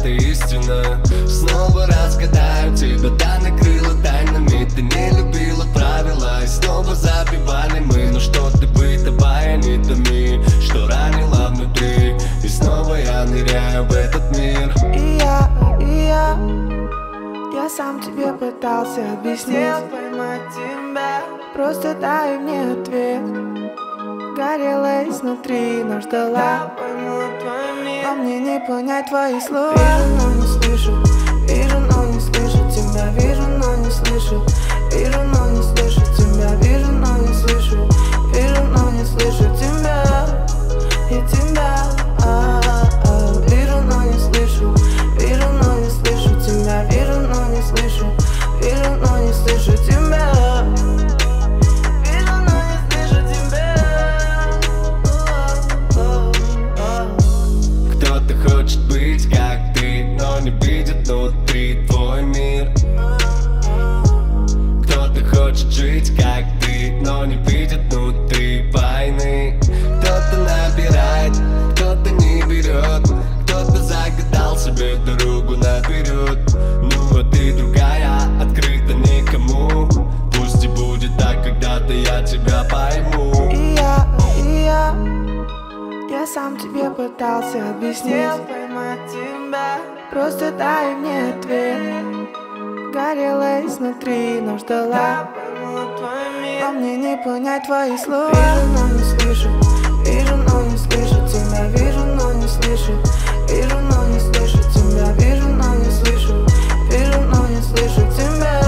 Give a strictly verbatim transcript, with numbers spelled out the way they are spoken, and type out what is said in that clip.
ты истина. Снова разгадаю тебя, да накрыла тайнами. Ты не любила правила, и снова забивали мы. Но что ты бытовая нитами, что ранила внутри. И снова я ныряю в этот мир. И я, и я Я сам тебе пытался объяснить, поймать тебя. Просто дай мне ответ. Горела изнутри, но ждала. Но мне не понять твои слова. Вижу, но не слышу. Вижу, но не слышу тебя. Вижу, но не слышу. Вижу, но не слышу тебя. Вижу, но не слышу. Вижу, но не слышу тебя. И тебя. А-а-а. Вижу, но не слышу. Вижу, но не слышу тебя. Вижу, но не слышу. Вижу, но не слышу тебя. Хочет быть как ты, но не видит внутри твой мир. Кто-то хочет жить как ты, но не видит внутри войны. Кто-то набирает, кто-то не берет. Кто-то загадал себе дорогу наперед. Ну а ты другая, открыта никому. Пусть и будет так, когда-то я тебя пойму. И я, и я Я сам тебе пытался объяснить, поймать тебя. Просто дай мне ответ. Горела изнутри, но ждала. Но мне не понять твои слова. Вижу, но не слышу. Вижу, но не слышу тебя. Вижу, но не слышу. Вижу, но не слышу тебя. Вижу, но не слышу. Вижу, но не слышу тебя.